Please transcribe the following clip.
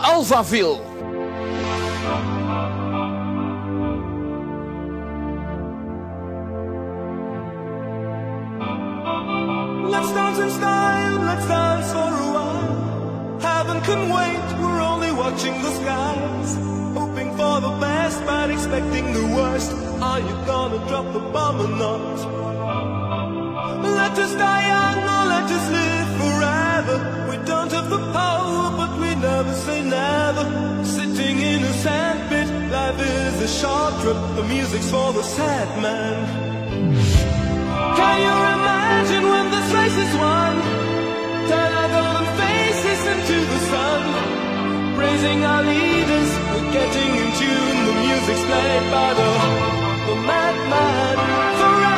Alphaville. Let's dance in style, let's dance for a while. Heaven can wait, we're only watching the skies. Hoping for the best, but expecting the worst. Are you gonna drop the bomb or not? Let us die young or let us live forever. We don't have the power, but we never say never. Sitting in a sandpit, life is a short trip. The music's for the sad man. Can you imagine when this race is won? Turn our golden faces into the sun. Praising our leaders, we're getting in tune. The music's played by the madman. Forever